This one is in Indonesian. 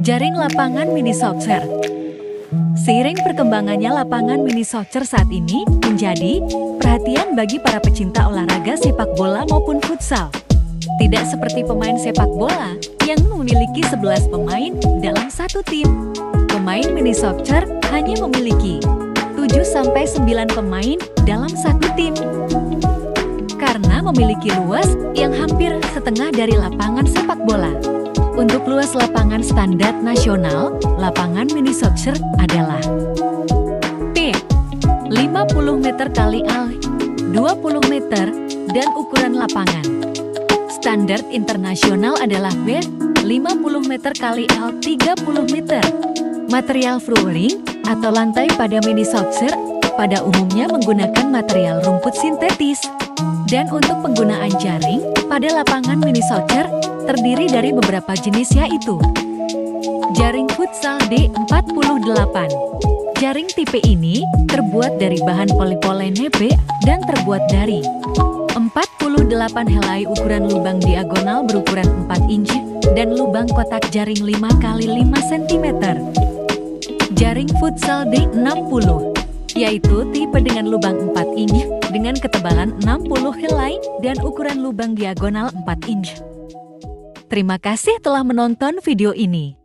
Jaring lapangan mini soccer. Seiring perkembangannya lapangan mini soccer saat ini menjadi perhatian bagi para pecinta olahraga sepak bola maupun futsal. Tidak seperti pemain sepak bola yang memiliki 11 pemain dalam satu tim. Pemain mini soccer hanya memiliki 7-9 pemain dalam satu tim. Karena memiliki luas yang hampir setengah dari lapangan sepak bola. Untuk luas lapangan standar nasional, lapangan mini soccer adalah P 50 meter kali L 20 meter dan ukuran lapangan. Standar internasional adalah B 50 meter kali L 30 meter. Material flooring atau lantai pada mini soccer pada umumnya menggunakan material rumput sintetis. Dan untuk penggunaan jaring pada lapangan mini soccer terdiri dari beberapa jenis yaitu jaring futsal D48. Jaring tipe ini terbuat dari bahan polipolene B dan terbuat dari 48 helai ukuran lubang diagonal berukuran 4 inci dan lubang kotak jaring 5 x 5 cm. Jaring futsal D60 yaitu tipe dengan lubang 4 inch dengan ketebalan 60 helai dan ukuran lubang diagonal 4 inch. Terima kasih telah menonton video ini.